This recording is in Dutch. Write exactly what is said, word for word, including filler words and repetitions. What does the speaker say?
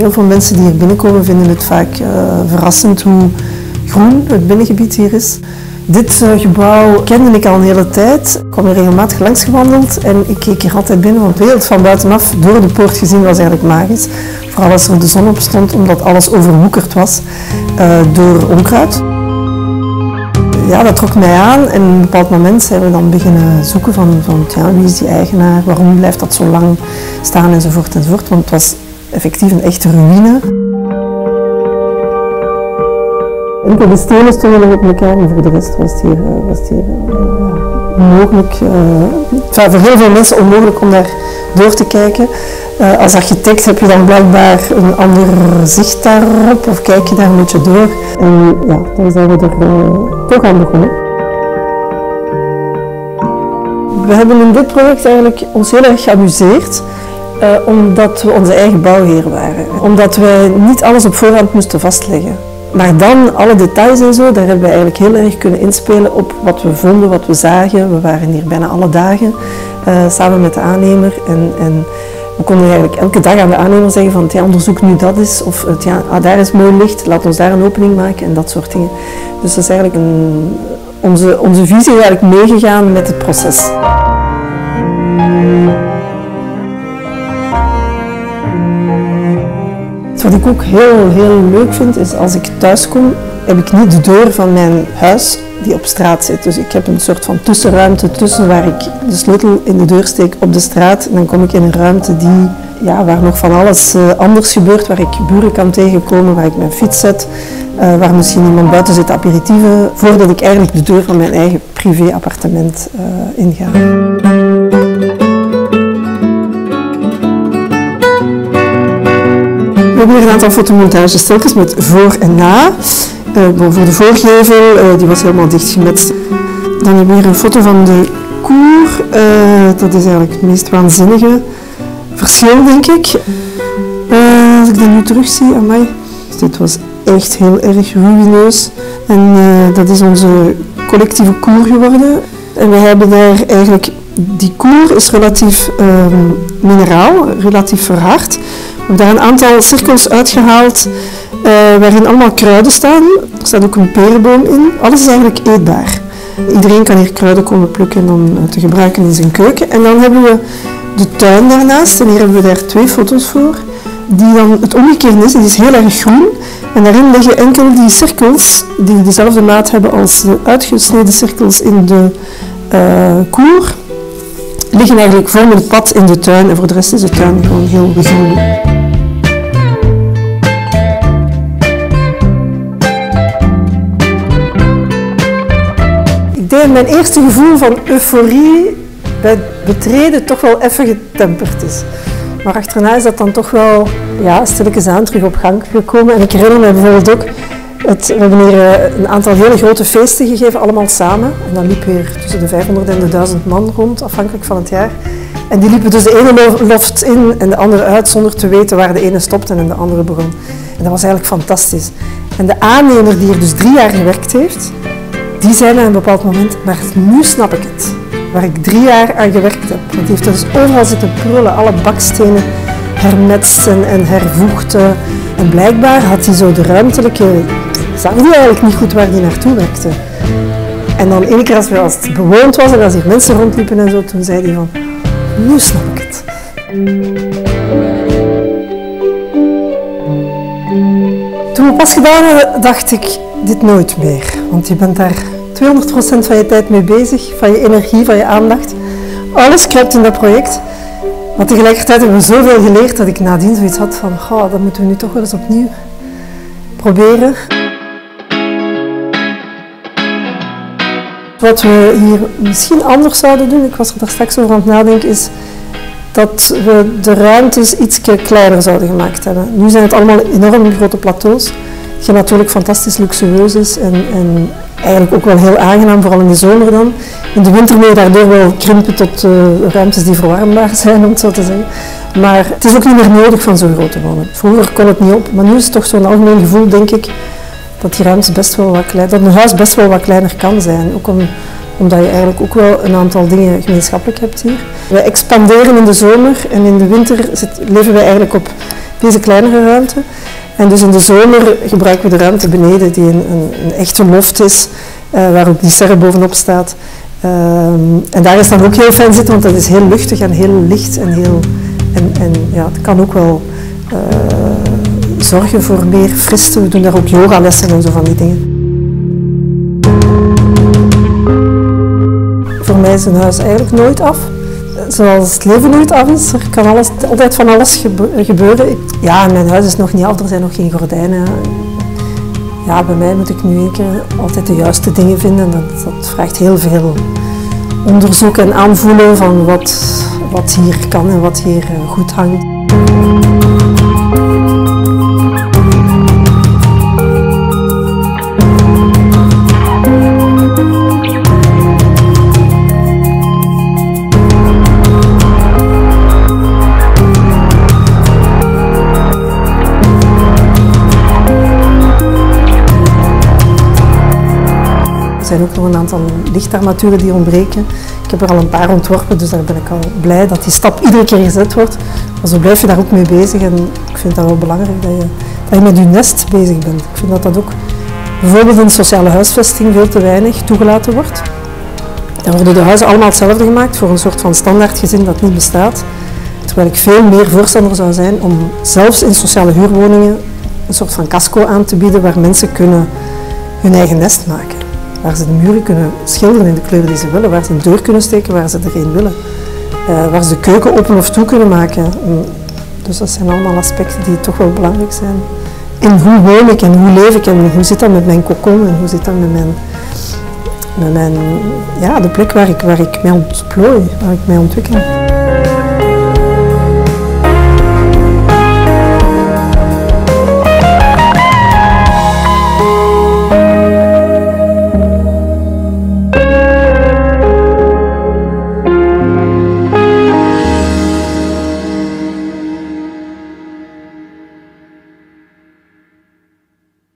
heel veel mensen die hier binnenkomen vinden het vaak uh, verrassend hoe groen het binnengebied hier is. Dit uh, gebouw kende ik al een hele tijd. Ik kwam er regelmatig langs gewandeld en ik keek hier altijd binnen, want de wereld van buitenaf door de poort gezien was eigenlijk magisch. Vooral als er de zon op stond, omdat alles overwoekerd was uh, door onkruid. Ja, dat trok mij aan en op een bepaald moment zijn we dan beginnen zoeken van, van ja, wie is die eigenaar, waarom blijft dat zo lang staan enzovoort enzovoort, want het was effectief een echte ruïne. Enkel de stenen stonden nog op elkaar en voor de rest was het hier, was het hier uh, onmogelijk, uh, enfin, voor heel veel mensen onmogelijk om daar door te kijken. Uh, als architect heb je dan blijkbaar een ander zicht daarop of kijk je daar een beetje door. En ja, dan zijn we er uh, toch aan begonnen. We hebben in dit project eigenlijk ons heel erg geamuseerd. Uh, omdat we onze eigen bouwheer waren. Omdat wij niet alles op voorhand moesten vastleggen. Maar dan, alle details en zo, daar hebben we eigenlijk heel erg kunnen inspelen op wat we vonden, wat we zagen. We waren hier bijna alle dagen uh, samen met de aannemer. En, en we konden eigenlijk elke dag aan de aannemer zeggen van, ja, onderzoek nu dat eens. Of ja, ah, daar is mooi licht, laat ons daar een opening maken en dat soort dingen. Dus dat is eigenlijk een, onze, onze visie is eigenlijk meegegaan met het proces. Wat ik ook heel, heel leuk vind, is als ik thuis kom, heb ik niet de deur van mijn huis die op straat zit. Dus ik heb een soort van tussenruimte tussen waar ik de sleutel in de deur steek op de straat. En dan kom ik in een ruimte die, ja, waar nog van alles uh, anders gebeurt, waar ik buren kan tegenkomen, waar ik mijn fiets zet, uh, waar misschien iemand buiten zit aperitieven, voordat ik eigenlijk de deur van mijn eigen privé-appartement uh, inga. We hebben hier een aantal fotomontages telkens met voor en na. Uh, voor de voorgevel, uh, die was helemaal dichtgemetst. Dan hebben we hier een foto van de koer. Uh, dat is eigenlijk het meest waanzinnige verschil, denk ik. Uh, als ik dat nu terugzie, amai. Dit was echt heel erg ruïneus. En uh, dat is onze collectieve koer geworden. En we hebben daar eigenlijk... Die koer is relatief uh, mineraal, relatief verhard. We hebben daar een aantal cirkels uitgehaald uh, waarin allemaal kruiden staan. Er staat ook een perenboom in. Alles is eigenlijk eetbaar. Iedereen kan hier kruiden komen plukken om uh, te gebruiken in zijn keuken. En dan hebben we de tuin daarnaast. En hier hebben we daar twee foto's voor. Die dan het omgekeerde is. Die is heel erg groen. En daarin liggen enkel die cirkels die dezelfde maat hebben als de uitgesneden cirkels in de uh, koer. Liggen eigenlijk voor het pad in de tuin en voor de rest is de tuin gewoon heel groen. Ik denk dat mijn eerste gevoel van euforie bij het betreden toch wel even getemperd is. Maar achterna is dat dan toch wel ja, stilletjes aan terug op gang gekomen. En ik herinner me bijvoorbeeld ook, het, we hebben hier een aantal hele grote feesten gegeven, allemaal samen. En dan liepen hier tussen de vijfhonderd en de duizend man rond, afhankelijk van het jaar. En die liepen dus de ene loft in en de andere uit, zonder te weten waar de ene stopte en de andere begon. En dat was eigenlijk fantastisch. En de aannemer die hier dus drie jaar gewerkt heeft, die zei na een bepaald moment, maar nu snap ik het. Waar ik drie jaar aan gewerkt heb. Want die heeft dus overal zitten prullen, alle bakstenen hermetst en, en hervoegd. En blijkbaar had hij zo de ruimtelijke... zag hij eigenlijk niet goed waar hij naartoe werkte. En dan één keer als, we, als het bewoond was en als hier mensen rondliepen en zo, toen zei hij van, nu snap ik het. Toen we pas gedaan hadden, dacht ik, dit nooit meer. Want je bent daar tweehonderd procent van je tijd mee bezig, van je energie, van je aandacht. Alles kruipt in dat project. Maar tegelijkertijd hebben we zoveel geleerd dat ik nadien zoiets had van, goh, dat moeten we nu toch wel eens opnieuw proberen. Wat we hier misschien anders zouden doen, ik was er daar straks over aan het nadenken, is dat we de ruimtes iets kleiner zouden gemaakt hebben. Nu zijn het allemaal enorm grote plateaus, die natuurlijk fantastisch luxueus is en, en eigenlijk ook wel heel aangenaam, vooral in de zomer dan. In de winter moet je daardoor wel krimpen tot uh, ruimtes die verwarmbaar zijn, om het zo te zeggen. Maar het is ook niet meer nodig van zo groot te wonen. Vroeger kon het niet op, maar nu is het toch zo'n algemeen gevoel, denk ik, dat die ruimtes best wel wat kleiner, dat een huis best wel wat kleiner kan zijn. Ook om, omdat je eigenlijk ook wel een aantal dingen gemeenschappelijk hebt hier. We expanderen in de zomer en in de winter zit, leven we eigenlijk op deze kleinere ruimte. En dus in de zomer gebruiken we de ruimte beneden die een, een, een echte loft is, uh, waar ook die serre bovenop staat. Uh, en daar is dan ook heel fijn zitten, want dat is heel luchtig en heel licht en heel... En, en ja, het kan ook wel uh, zorgen voor meer friste. We doen daar ook yogalessen en zo van die dingen. Voor mij is een huis eigenlijk nooit af. Zoals het leven nooit af is, er kan alles, altijd van alles gebeuren. Ja, mijn huis is nog niet af, er zijn nog geen gordijnen. Ja, bij mij moet ik nu een keer altijd de juiste dingen vinden. Dat, dat vraagt heel veel onderzoek en aanvoelen van wat, wat hier kan en wat hier goed hangt. Er zijn ook nog een aantal lichtarmaturen die ontbreken. Ik heb er al een paar ontworpen, dus daar ben ik al blij dat die stap iedere keer gezet wordt. Maar zo blijf je daar ook mee bezig en ik vind dat wel belangrijk dat je, dat je met je nest bezig bent. Ik vind dat dat ook bijvoorbeeld in sociale huisvesting veel te weinig toegelaten wordt. Daar worden de huizen allemaal hetzelfde gemaakt voor een soort van standaardgezin dat niet bestaat. Terwijl ik veel meer voorstander zou zijn om zelfs in sociale huurwoningen een soort van casco aan te bieden waar mensen kunnen hun eigen nest maken. Waar ze de muren kunnen schilderen in de kleur die ze willen, waar ze een deur kunnen steken waar ze er geen willen. Uh, waar ze de keuken open of toe kunnen maken. Dus dat zijn allemaal aspecten die toch wel belangrijk zijn. En hoe woon ik en hoe leef ik en hoe zit dat met mijn cocon en hoe zit dat met mijn, met mijn ja, de plek waar ik, waar ik mij ontplooi, waar ik mij ontwikkel.